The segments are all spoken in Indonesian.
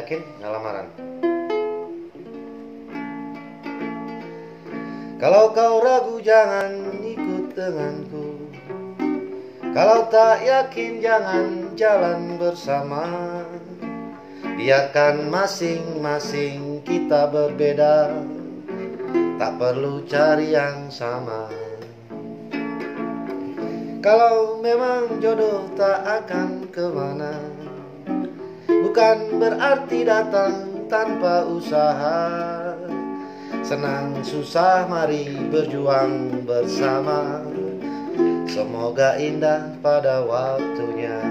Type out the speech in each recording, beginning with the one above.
yakin nggak lamaran? Kalau kau ragu jangan ikut denganku. Kalau tak yakin jangan jalan bersama. Biarkan masing-masing kita berbeda, tak perlu cari yang sama. Kalau memang jodoh tak akan kemana, bukan berarti datang tanpa usaha. Senang susah mari berjuang bersama. Semoga indah pada waktunya.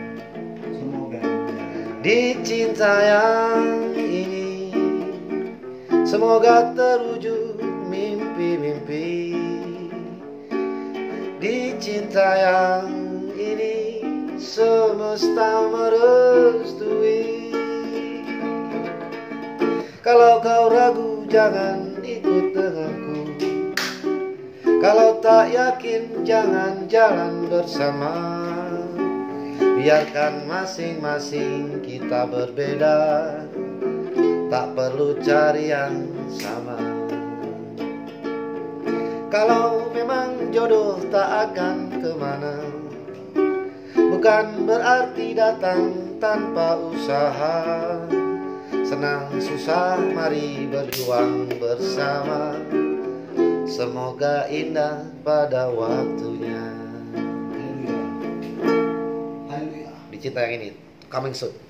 Di cinta yang ini, semoga terwujud mimpi-mimpi. Di cinta yang ini, semesta merestui. Kalau kau ragu jangan ikut denganku. Kalau tak yakin jangan jalan bersama. Biarkan masing-masing kita berbeda, tak perlu cari yang sama. Kalau memang jodoh tak akan kemana, bukan berarti datang tanpa usaha. Senang susah mari berjuang bersama. Semoga indah pada waktunya. Di cinta yang ini, coming soon.